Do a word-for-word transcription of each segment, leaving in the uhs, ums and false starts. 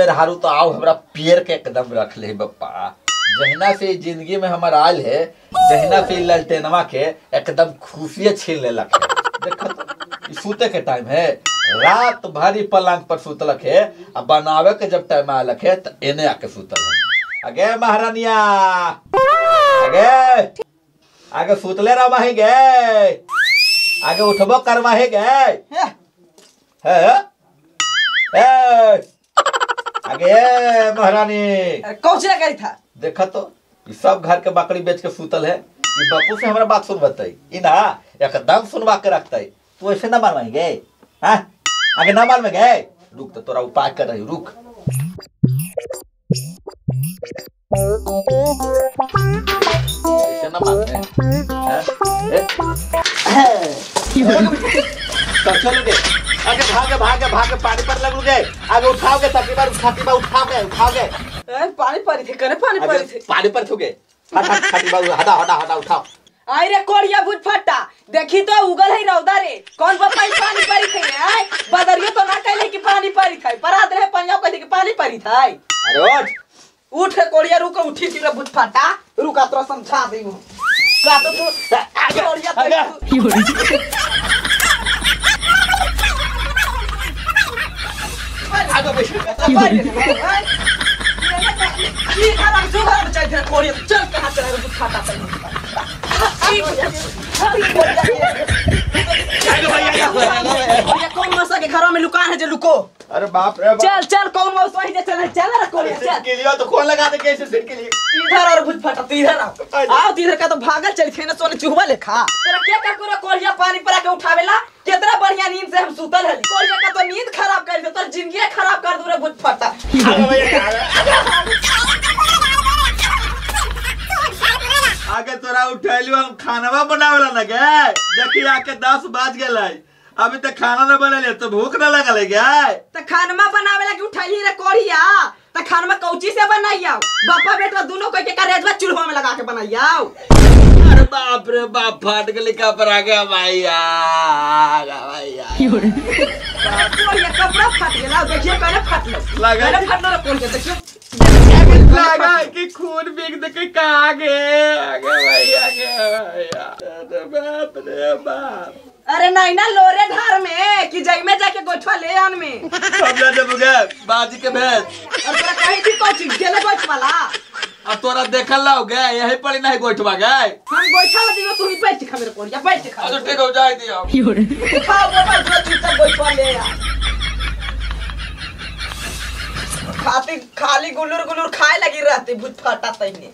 मेहरारू तो आओ हमरा पेड़ के एकदम रख ले बप्पा। जहिना से जिंदगी में हमार आयल है, जहिना से ललटेनवा के एकदम खुशियाँ छीन ले लगे। देखा तो सूते के टाइम है, रात भरी पलंग पर सुतलक है, अब बनावे के जब टाइम आलक है तो एने आके सुतल है। अगे महारानिया, आगे आगे सुतले रह माही गे, आगे उठबो कर माही गे, है आगे महारानी कौन सी करी था? देखा तो ये सब घर के बकरी बेच के सुतल है। ये बापू से हमारा बात सुन बताई, इ ना एकदम सुनवा के रखता है। तू ऐसे ना मानवाएंगे, हाँ आगे ना मान में गए। रुक तो तोरा उपाय कर रही, रुक। ऐसे ना मान में, चलोगे आगे, भागे भागे भागे पानी पर लगोगे, आगे उठाओगे तकी बार छाती बार उठाओगे उठाओगे। पानी परी थे करे पानी परी थे पानी पर थोगे हट हट छाती बार हटा हटा हटा उठाओ। आई रे कोड़िया बुझ फटा, देखी तो उगल है रौदा रे। कौन बापा पानी परी थे रे? बदरियो तो ना कहले कि पानी परी था, परात रहे पंजाब कहले कि पानी परी था। अरे उठ उठ रे कोड़िया, रुक उठी थी रे बुझ फटा, रुका तो समझा दी हूं। का तो तू आगे कोड़िया तो आगे बैठ ये खाना सुबह में चाहिए कोड़िया चल कहां चला बुझ फटा कौन मौसा के घरों में लुकान है जो लुको? अरे बाप रे बाप। चल चल कौन मौसा ही चल चल रे कोड़िया चल के लिए तो कौन लगा दे कैसे सिर के लिए? इधर और बुझ फटा तू इधर आओ आओ इधर का तो भागल चल थे ना सोने चुहवा लेखा। तेरा क्या का करे कोड़िया पानी पर आके उठावेला? कितना बढ़िया नींद से हम सुतल हली। कोड़िया का तो नींद खराब कर दे, तो जिंदगी खराब कर दू रे बुझ फटा। आगे तोरा उठैलियो हम खानवा बनावेला न गे। देखी आके दस बज गेलै, अभी तक खाना न बनले तो भूख न लगल है गे। त खानमा बनावेला कि उठैली रे कोड़िया? त खानमा कौची से बनाइयो? बापा बेटा दोनों कोई के करेजवा चूल्हा में लगा के बनाइयो। अरे बाप रे बाप, फाट गली का पर आ गया भैया भैया। कोड़िया कपड़ा फट गेला, देखिए पहले फटले लगा पहले फटलो रे कोड़िया देखियो लगा कि खून बिक दे के का आगे आगे भैया आगे भैया। अरे बाप रे बाप। अरे नहीं ना लोरे धार में कि जई में जाके गोठवा ले आन में अब ले जबुगे बाजी के भेज। और तोरा कही थी कोची गेले गोठवाला? अब तोरा देखल लाओ गे, यही पड़ी नहीं गोठवा गए। हम गोठवा ला दियो, तू ही बैठ खा मेरे कोड़िया बैठ खा। अच्छा ठीक हो जाए दियो। खाओ बाबा जो चुपचाप गोठवा ले आ। खाती खाली गुलुर गुलुर खाए लगी रहती भूत फटा तइने।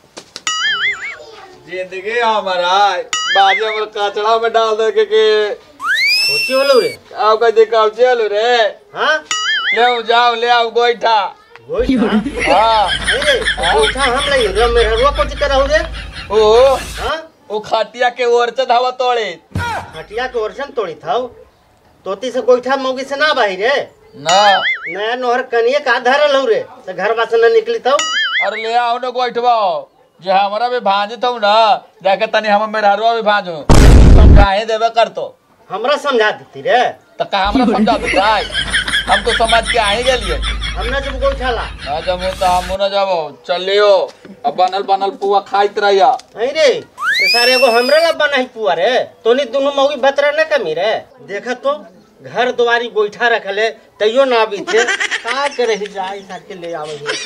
जिंदगी हमारा बाजी हमर कचड़ा में डाल दे के के सोची बोलो रे आओ का दे का चलो रे। हां ले आओ जाओ ले आओ गोइठा गोइठा। हां अरे गोइठा हम ले रे मेरे रुआ को कर रहो रे। ओ हां ओ खटिया के ओरचन हवा तोड़े, खटिया के ओरचन तोड़ी थाओ तोती से गोइठा मौगी से ना बाही रे ना नया नोहर कनिए का धरल हो रे से घर बा से न निकली थाओ। अरे ले आओ ना गोइठवा जे हमरा भी भांज तो ना जाके तनी हम मेहरारुआ भी भांजो समझाए देबे कर तो हमरा समझा देती रे त का हमरा समझा देता है? हम तो समझ के आए गेलिए। हमने जब गोइठा ला ना जब तो हम न जाबो चलियो अब बनल बनल पुआ खाइत रहिया। नहीं रे ते सारे एगो हमरा ला बनाई पुआ रे तोनी दोनों मौगी बतरा न कमी रे। देखा तो घर द्वारी गोइठा रखले तैयो ना बीते का करे जाई साथ के ले आवे है।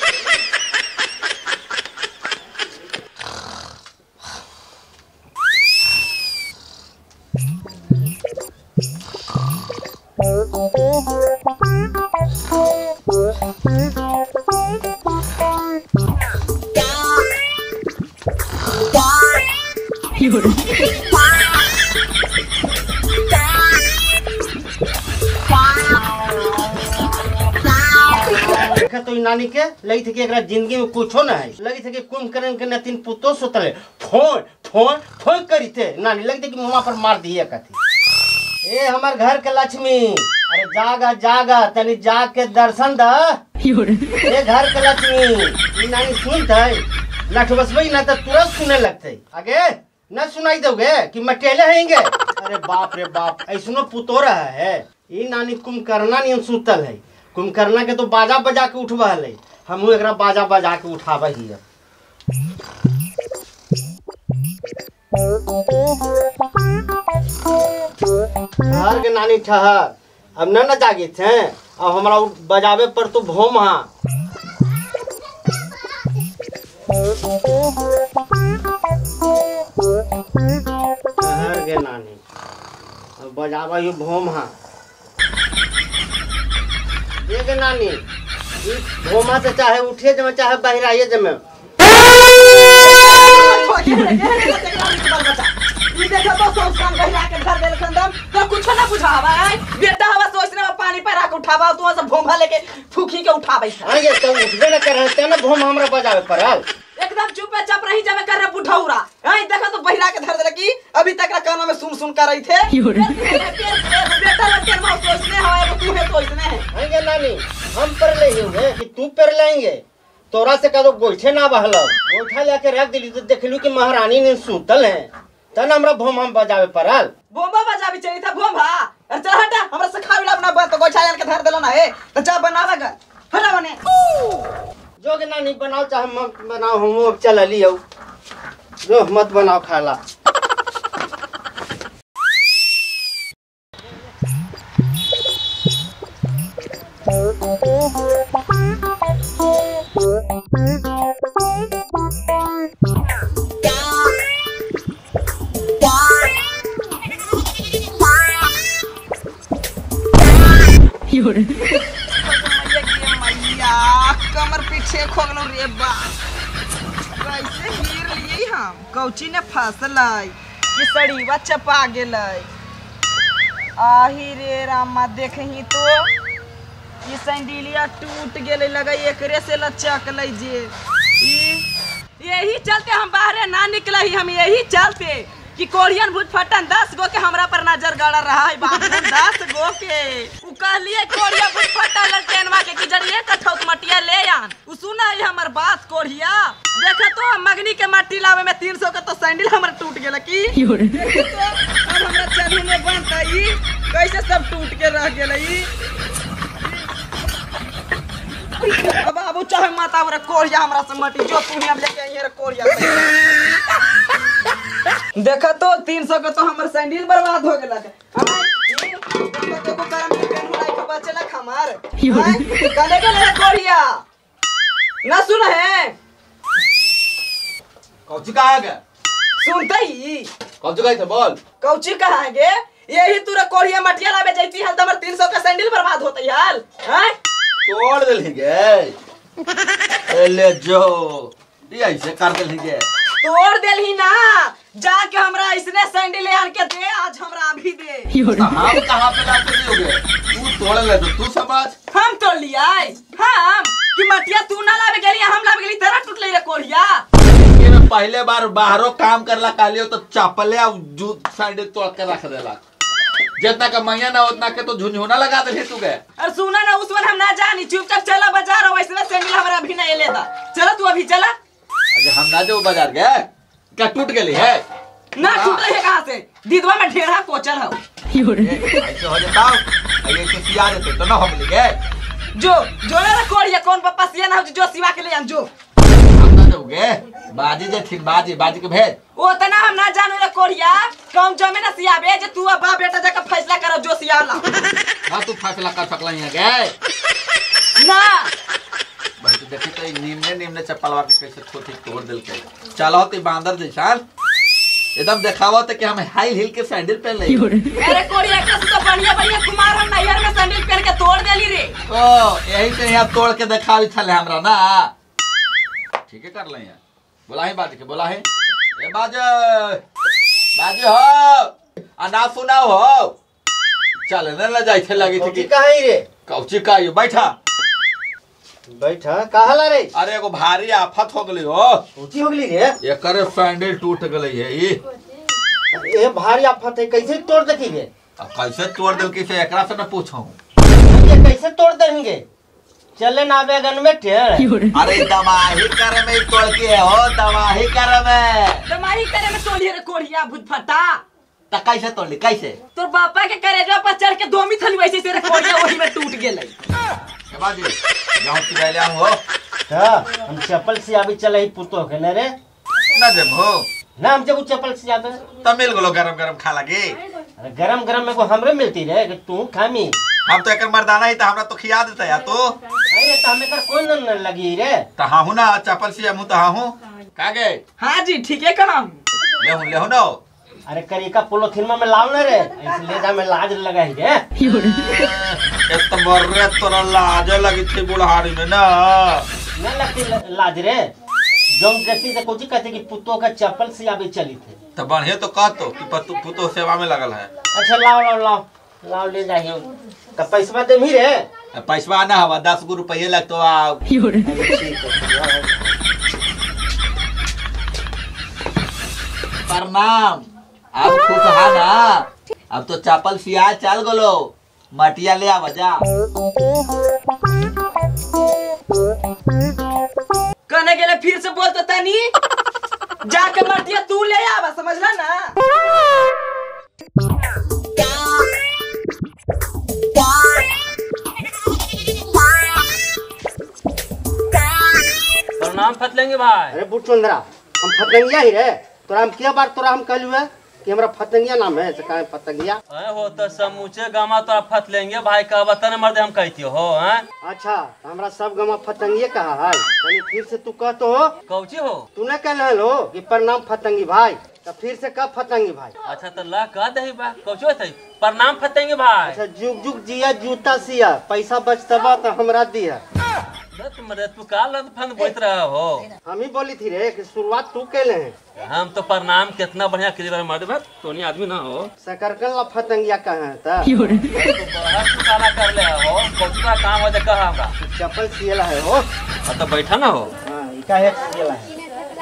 देखा तो नानी के लगी थी कि एकरा जिंदगी में कुछ ना है, लगी थी कि कुंभकर्ण के नतीन पुतो सुतले फोन फोन फोन करी थे नानी लगी थी कि मुंह पर मार दिए कथी। ए हमार घर के लक्ष्मी अरे जागा जागा तनी जाग के दर्शन द। ए घर के लक्ष्मी नानी सुनते लठ बसबई ना तो तुरंत सुने लगते आगे न सुनाई दोगे कि मटेले हैंगे। अरे बाप रे बाप ऐसनो पुतो रहा है। ई नानी कुंभकर्ण नहीं सुतल है कुंभकर्ण के तो बाजा बजा के उठवा है, हम एक बाजा बजा के उठावा ही है। ठहर के नानी ठहर, अब न न जागे थे, अब हमारा बजावे पर तो भोम हाँ। ठहर के नानी, अब बजावा यू भोम हाँ। देख नानी, भोमा से चाहे उठे जमे चाहे बहराइए जमे। कुछ ना बुझावा बेटा हवा सोचने में पानी पर आके उठावा तू सब भोमा लेके फूकी के उठावे अरे तो उठबे न कर रहते ना भोम हमरा बजावे पड़ल। एकदम चुप है, चप रही जब कर रहे बुढ़ौरा। हैं देखो तो बहिरा के धर दे की अभी तक कानों में सुन सुन कर रही थे। बेटा लड़के मां सोचने हवा तू है सोचने है। आएंगे नानी हम पर ले होंगे कि तू पर लेंगे, तोरा से कदो गोइठे ना बहलो, गोइठा लेके रख दिली तो देखलू कि महारानी ने सुतल है, तन हमरा भोम हम बजावे पड़ल। बोंबा बजावी चाहिए था भोंबा। अरे चल हटा, हमरा से खाविला अपना बात तो गोइठा लेके धर देलो ना है, तो जा बनावा ग हटा बने जो के नानी बनाओ चाहे मत बनाओ, हम चल लियो जो मत बनाओ खाला। कमर पीछे खोगलो रे बा, कैसे हीर लिए हम कौची ने फसल कि सड़ीवा चपा गेल। आही रे रामा देखही तो ये सैंडिलिया टूट गेले, लगे एकरे से लचक ले जे। यही चलते हम बाहरे ना निकल ही, हम यही चलते कि कोरियन भूत फटन दस गो के हमरा पर नजर गड़ा रहा है बाबू, दस गो के उ कहलिए कोरिया भूत फटन ललटेनवा के कि जड़िए कठौत मटिया ले आन। उ सुना है हमर बात कोरिया, देखा तो मगनी के मट्टी लावे में तीन सौ के तो सैंडल हमर टूट गेल की। तो अब हमरा चलू में बनता ई कैसे सब टूट के रह गेल ई। अब बाबू चाहे माता रे कोरिया हमरा से मटी जो तू हम लेके आई रे कोरिया। देखा तो तीन सौ के तो हमर सैंडल बर्बाद हो गेला। देखो करम के पेन हुलाई के बचेला खमार कने के ले कोरिया ना सुन है कौची कहा गया सुनते ही कौची कही थे बोल कौची कहा गे यही तूरा कोरिया मटिया लावे जैती हाल तमर तीन सौ का सैंडल बर्बाद होतई हाल हैं तोड़ देल गे ले जो ये ऐसे कर देल गे तोड़ देल ही ना जाके हमरा इसने सैंडल आन के दे आज हमरा अभी दे। हम कहां पे लाके दियोगे तू तोड़ ले तो तू समझ हम तोड़ लिया हम कि मटिया तू ना लावे गेली हम लावे गेली तेरा टूट ले रे कोरिया। ये मैं पहले बार बाहरों काम करला कालियो तो चपले और जूत सैंडल तोड़ के रख देला, जितना का मैया ना उतना के तो झुनझुना लगा दे तू गए। अरे सुना ना उसवन हम ना जानी चुपचाप चला बाजार और वैसे सैंडल हमरा अभी नहीं लेता। चला तू अभी चला। अरे हम ना जो बाजार गए क्या टूट गई है ना टूट रही है कहां से दीदवा में ढेरा कोचल हो ऐसे हो जाता ये तो सिया देते तो ना हम ले गए जो जो ना कोड़िया कौन पापा सिया ना हो जो सिवा के ले आन जो हम ना दोगे बाजी जे थी बाजी बाजी के भेज वो तना हम ना जानू रे कोड़िया कम जमे ना सिया भेज तू अब बाप बेटा जाकर फैसला करो जो सिया ला। हां तू फैसला कर सकला यहां गए ना भाई तो देखी तो निम्ने निम्ने चप्पलवा के कैसे छोटी तोड़ दिल के चलो तो बांदर जैसा एकदम दिखावा तो कि हम हाई हील के सैंडल पहन ले। अरे कोड़िया का तो बढ़िया बढ़िया कुमार हम नैयर में सैंडल पहन के तोड़ देली रे। ओ यही से यहां तोड़ के दिखावी छले हमरा ना ठीक है कर ले यहां बोला है बाजी के बोला है ए बाज बाजी हो आ ना सुनाओ हो चल न ल जाई थे लगी थी कि काहे रे कौची कायो बैठा बैठा कहला रे। अरे एगो भारी आफत हो गली हो ऊंची हो गली रे एकर सैंडल टूट गई है ई ए भारी आफत है कैसे तोड़ देती रे। अब कैसे तोड़ दिल की से एकरा से न पूछूं ये कैसे तोड़ देंगे चले ना बेगन में टेढ़। अरे दमाही करे में तोड़ के हो दमाही करे में दमाही करे में तोड़ी रे कोड़िया भूत फटा त कैसे तोड़ली कैसे तोर बापा के करेजवा पर चढ़ के दोमी थली वैसे से रे कोड़िया वही में टूट गेलै। बाजी जाऊं सिवाय ले आऊं हो तो हम चप्पल से अभी चले ही पुतो के न रे ना जब हो ना हम जब चप्पल से जाते तब मिल गलो गरम गरम खा लगे। अरे गरम गरम में को हमरे मिलती रे कि तू खामी हम तो एक मर्दाना ही था हमरा तो खिया देता या तो अरे तो हमें कर कोई न न लगी रे तो हाँ हूँ ना चप्पल से मुँह तो हाँ हूँ का गए हाँ जी ठीक है कहा ले हूँ ले हूँ ना अरे करिका पोलोथीन में लाओ ना रे ऐसे ले जा में लाज लगा ही रे तो बर्रे तोरा लाज लगी थी बुढ़ारी में ना न लगती लाज रे जों जैसी से कुछ कहते कि पुतो का चप्पल से अभी चली थे तो बढ़िया तो कह तो कि पतु पुतो सेवा में लगल है। अच्छा लाओ लाओ लाओ लाओ ले जाइए का पैसा दे भी रे पैसा ना हवा दस गो रुपये लगतो आओ प्रणाम अब खुश हा ना अब तो चप्पल सिया चल गलो मटिया ले आवा जा कहने के लिए फिर से बोलता तनी जाके मटिया तू ले आवा समझला ना। प्रणाम फतलेंगे भाई। अरे बुटचंद्रा हम फतंगिया ही रे तोरा हम क्या बार तोरा हम कहलू है कि हमरा फतंगिया नाम है से काहे फतंगिया अरे हो तो समूचे गामा तो आप फतलेंगे भाई का बतन मर्दे हम कहती हो हैं। अच्छा तो हमरा सब गमा फतंगिया कहा है यानी फिर से तू कहतो हो कौची हो तू न कहल हो कि प्रणाम फतंगी भाई तो फिर से कब फतंगी भाई। अच्छा तो ला कह दही बा कौची होत है प्रणाम फतेंगे भाई। अच्छा जुग जुग जिया जूता सिया पैसा बचतबा तो हमरा दिया दत मरे तू का लत फन बोलत रहा हो हम ही बोली थी रे कि शुरुआत तू कैले हैं हम तो प्रणाम कितना बढ़िया क्लियर मर्द बा तोनी आदमी ना हो सकरकन ला फतंगिया कहा है ता तू बड़ा तू काला कर ले हो कौची का काम हो दे कहा हमरा चप्पल सियला है हो अब तो बैठा ना हो हां इका है सियला है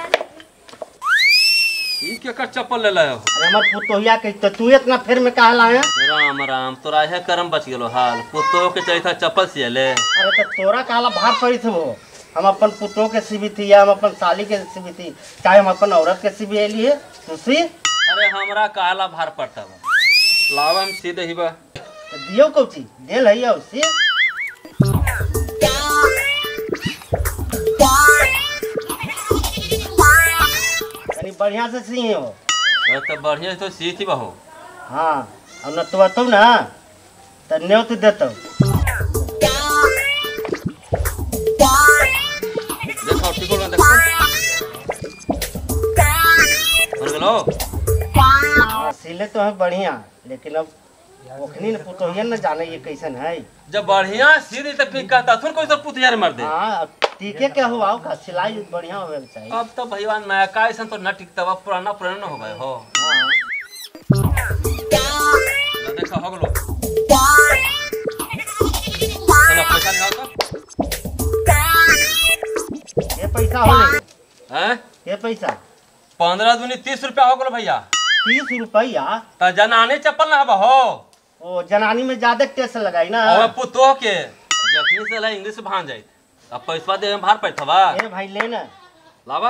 ई के कर चप्पल ले ले हो अरे हमर पुतोहिया के तो तू इतना फिर में कहला है। राम राम तोरा है करम बच गेलो हाल पुतो के चाहिए था चप्पल सिए ले अरे तो तोरा कहला भार पड़ी थे वो हम अपन पुतों के सिबी थी या हम अपन साली के सिबी थी चाहे हम अपन औरत के सिबी एली है तू सी अरे हमरा काला भार पड़ता बा लावा हम सीधे ही बा तो दियो कौची दे लइया उसी यानी बढ़िया से सी हो अरे तो बढ़िया तो सी थी बहो हाँ अब न तो तो ना तो न्योत देतो देखो ठीक हो देखो और गलो हाँ, सिले तो है बढ़िया लेकिन अब ओखनी ने पुतोहिया न जाने ये कैसन है। जब बढ़िया सीधी तो फिर कहता थोड़ा कोई तो पुतियार मर दे हाँ टीके क्या हुआ का सिलाई बढ़िया होवे के चाहिए। अब तो भैया नया का ऐसा तो न टिकता बा पुराना पुराना हो गए हो हाँ ना देखो हो गलो चलो पैसा निकाल तो ये पैसा हो हैं ये पैसा पंद्रह दूनी तीस रुपया हो गलो भैया तीस रुपया तो जनाने चप्पल ना बा हो ओ जनानी में ज्यादा टेस्ट लगाई ना। और पुतो के जखनी से ला इंग्लिश भान जाए अब पैसा दे में भार पैसा बा ए भाई ले ना लावा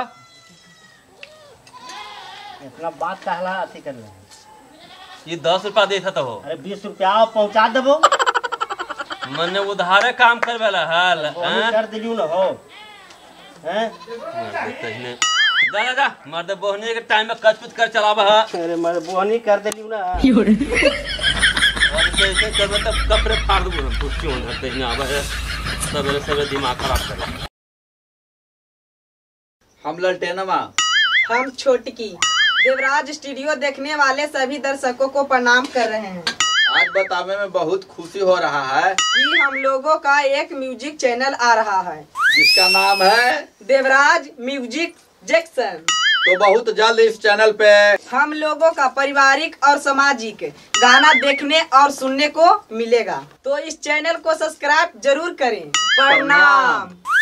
इतना बात कहला अथी कर ले ये दस रुपया दे था हो अरे बीस रुपया पहुंचा देबो मने उधारे काम करवेला हाल बोनी कर दिलियो ना हो हैं हैं जा जा जा मर्द बोहनी के टाइम में कचपुच कर चलावा है अरे मैं बोनी कर दिलियो ना और जैसे करबे तब कपड़े फाड़ दूंगा कुछ क्यों ना कहीं आवे है सवेरे सवेरे दिमाग खराब कर हम ललटेनमा हम छोटकी देवराज स्टूडियो देखने वाले सभी दर्शकों को प्रणाम कर रहे हैं। आज बताने में बहुत खुशी हो रहा है कि हम लोगों का एक म्यूजिक चैनल आ रहा है जिसका नाम है देवराज म्यूजिक जैक्सन। तो बहुत जल्द इस चैनल पे हम लोगों का पारिवारिक और सामाजिक गाना देखने और सुनने को मिलेगा, तो इस चैनल को सब्सक्राइब जरूर करें। प्रणाम।